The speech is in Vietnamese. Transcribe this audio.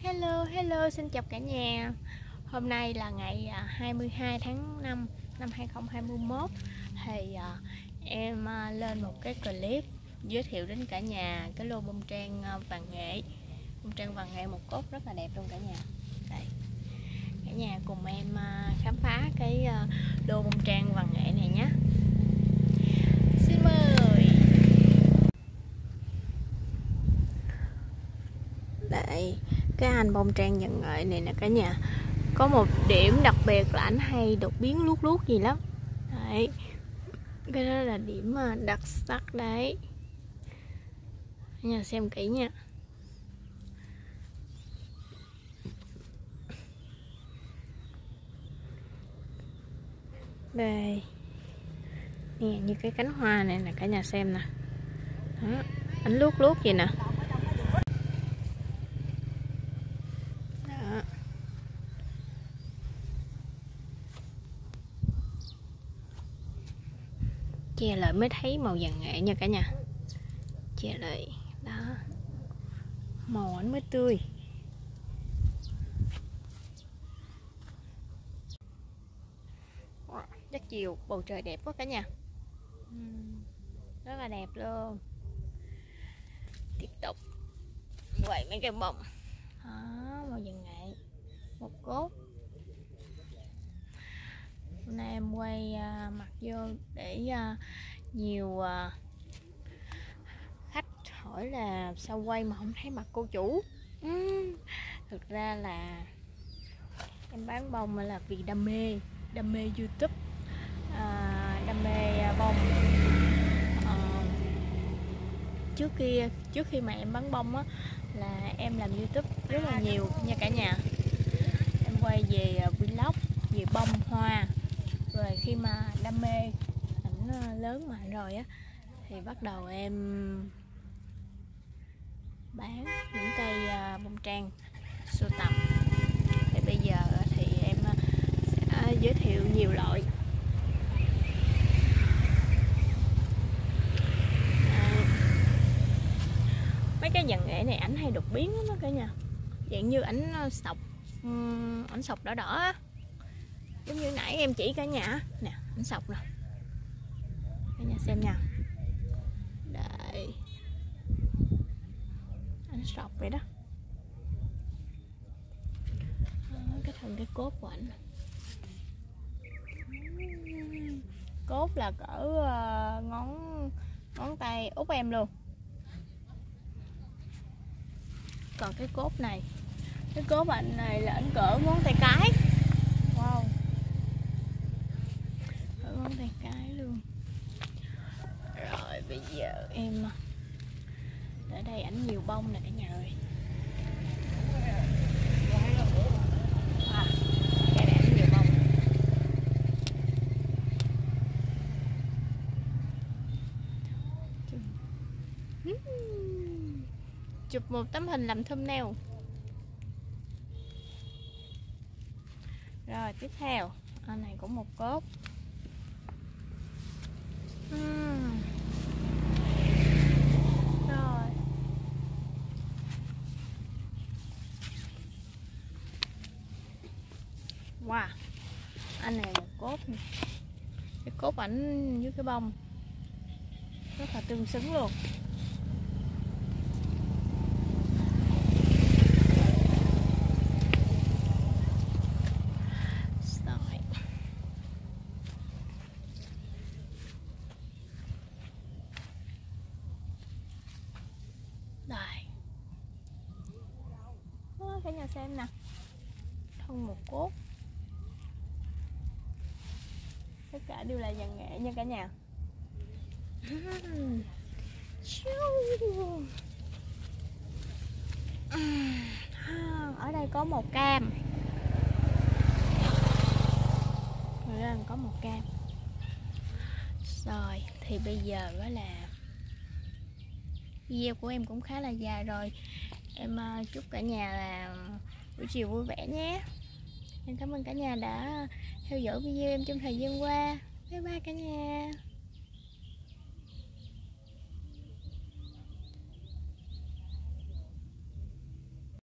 Hello, xin chào cả nhà. Hôm nay là ngày 22 tháng 5 năm 2021. Thì em lên một cái clip giới thiệu đến cả nhà cái lô bông trang vàng nghệ. Bông trang vàng nghệ một cốt rất là đẹp luôn cả nhà. Đây, cả nhà cùng em khám phá cái lô bông trang vàng nghệ này nhé. Xin mời. Đây, cái anh bông trang vàng nghệ này nè cả nhà, có một điểm đặc biệt là ảnh hay đột biến luốt gì lắm. Đấy, cái đó là điểm đặc sắc đấy. Cả nhà xem kỹ nha. Đây nè, như cái cánh hoa này nè cả nhà xem nè. Đó, ảnh luốt gì nè. Đó. Che lại mới thấy màu vàng nghệ nha cả nhà. Che lại đó, màu ảnh mới tươi. Rất chiều, bầu trời đẹp quá cả nhà. Rất là đẹp luôn. Tiếp tục quay mấy cái bông đó, màu vàng nghệ một cốt. Hôm nay em quay mặt vô để nhiều khách hỏi là sao quay mà không thấy mặt cô chủ. Thực ra là em bán bông là vì đam mê YouTube, đam mê bông. Trước khi mà em bán bông á, là em làm YouTube rất là nhiều nha cả nhà. Em quay về vlog về bông hoa, rồi khi mà đam mê ảnh lớn mạnh rồi á thì bắt đầu em bán những cây bông trang sưu tầm. Thì bây giờ thì em sẽ giới thiệu nhiều loại. Mấy cái vàng nghệ này ảnh hay đột biến lắm đó cả nhà, dạng như ảnh sọc đỏ đỏ á, giống như nãy em chỉ cả nhà nè, ảnh sọc nè cả nhà xem nha. Đây, ảnh sọc vậy đó. Cái thân cái cốt của ảnh, cốt là cỡ ngón tay út em luôn. Còn cái cốt này, cái cốt ảnh này là ảnh cỡ ngón tay cái. Wow, cỡ ngón tay cái luôn. Rồi bây giờ em ở đây ảnh nhiều bông nè cả nhà ơi. Cái này ảnh nhiều bông. Chụp một tấm hình làm thumbnail. Rồi tiếp theo, anh này cũng một cốt. Rồi. Wow, anh này một cốt này. Cái cốt ảnh với cái bông rất là tương xứng luôn. Đây, đó, cả nhà xem nè, thân một cốt, tất cả đều là vàng nghệ nha cả nhà. Ở đây có màu cam, ở đây có màu cam. Rồi thì bây giờ đó là video của em cũng khá là dài rồi. Em chúc cả nhà là buổi chiều vui vẻ nhé. Em cảm ơn cả nhà đã theo dõi video em trong thời gian qua. Bye bye cả nhà.